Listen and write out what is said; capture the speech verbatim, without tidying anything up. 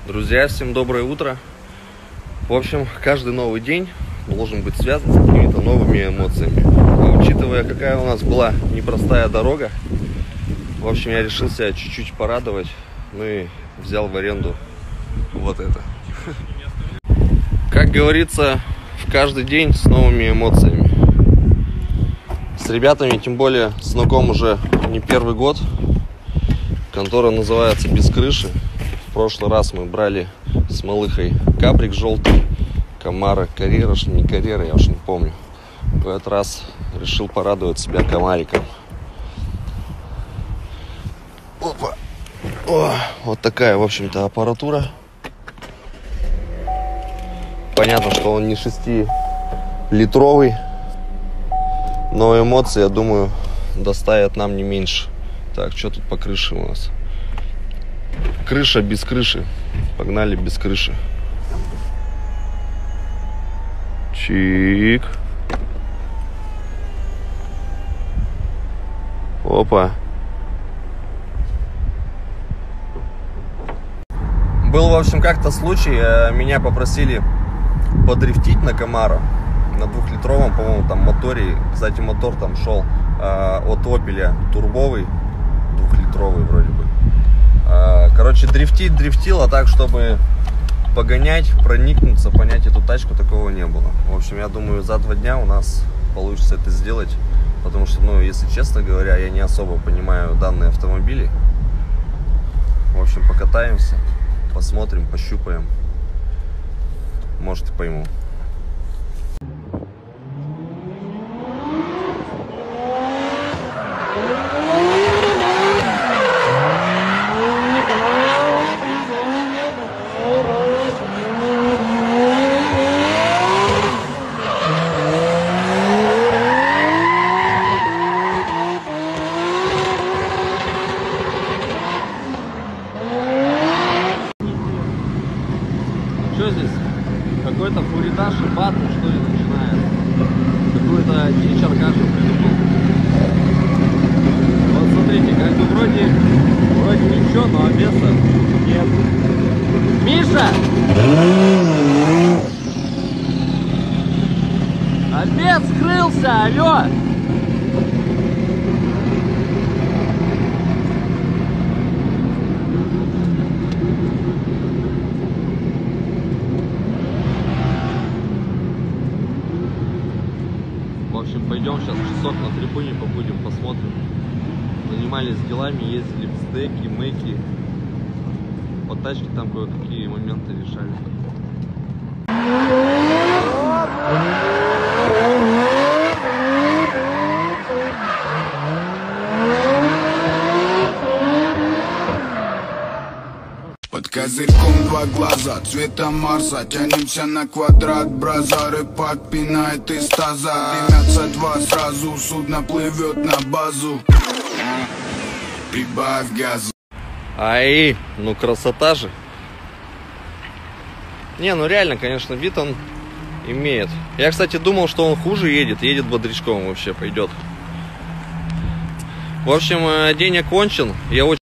Друзья, всем доброе утро. В общем, каждый новый день должен быть связан с какими-то новыми эмоциями. А учитывая, какая у нас была непростая дорога, в общем, я решил себя чуть-чуть порадовать. Ну и взял в аренду вот это. Как говорится, в каждый день с новыми эмоциями. С ребятами, тем более, знаком уже не первый год. Контора называется «Без крыши». В прошлый раз мы брали с малыхой каприк желтый, Камара, Карьера, не Карьера, я уж не помню. В этот раз решил порадовать себя Камариком. Опа! О, вот такая, в общем-то, аппаратура. Понятно, что он не шестилитровый, но эмоции, я думаю, доставят нам не меньше. Так, что тут по крыше у нас? Крыша без крыши. Погнали без крыши. Чик. Опа. Был, в общем, как-то случай. Меня попросили подрифтить на Камаро. На двухлитровом, по-моему, там моторе. Кстати, мотор там шел э, от Opel турбовый. Двухлитровый вроде бы. Короче, дрифтить дрифтило так, чтобы погонять, проникнуться, понять эту тачку, такого не было. В общем, я думаю, за два дня у нас получится это сделать. Потому что, ну, если честно говоря, я не особо понимаю данные автомобили. В общем, покатаемся, посмотрим, пощупаем. Может, и пойму. Что здесь? Какой-то фуритаж и батл, что ли, начинает? Какой-то дичь Аркаша придумал. Вот смотрите, как бы вроде, вроде ничего, но обеса нет. Миша! Обед скрылся, алло! В общем, пойдем сейчас часок на трибуне побудем, посмотрим. Занимались делами, ездили в стеки, мэки. По тачке там кое-какие моменты решали. Под козырьком два глаза, цвета Марса. Тянемся на квадрат, бразары подпинает из таза. Дымятся два сразу, судно плывет на базу. Прибавь газу. Ай, ну красота же. Не, ну реально, конечно, вид он имеет. Я, кстати, думал, что он хуже едет. Едет бодрячком вообще, пойдет. В общем, день окончен. Я очень